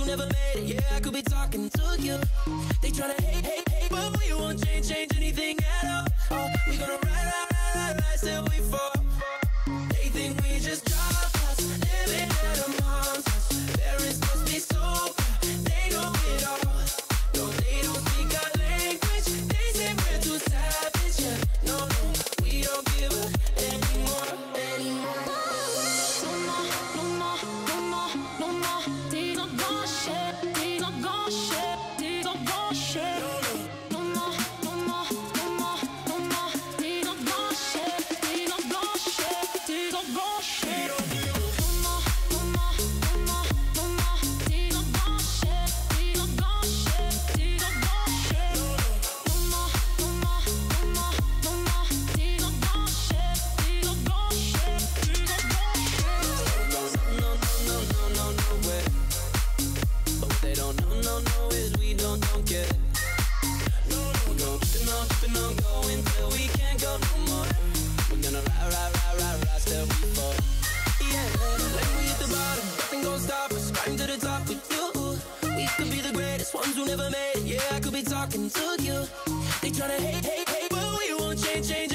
who never made it. Yeah, I could be talking to you. They tryna hate, hate, hate, but we won't change anything at all. Oh, we gonna ride till we fall. They think we just drop us, living at a mom's house. Parents must be so proud, they know it all. No, they don't speak our language. They say we're too savage. Yeah, no, no, we don't give up anymore. No more, no more, no more. These are bullshit. These are bullshit. These are bullshit. No more, no more, no more, no more. These are bullshit. These are bullshit. These are bullshit. No more, no more, no more, no more. These are bullshit. These are bullshit. These are bullshit. No more, no more, no more, no more. These are bullshit. These are bullshit. These are bullshit. No way. But what they don't know is we don't get it. We're gonna keep on going till we can't go no more. We're gonna ride till we fall. Yeah, like we hit the bottom, nothing gon' stop us. Climb to the top with you. We could be the greatest ones who never made it. Yeah, I could be talking to you. They tryna hate, hate, hate, but we won't change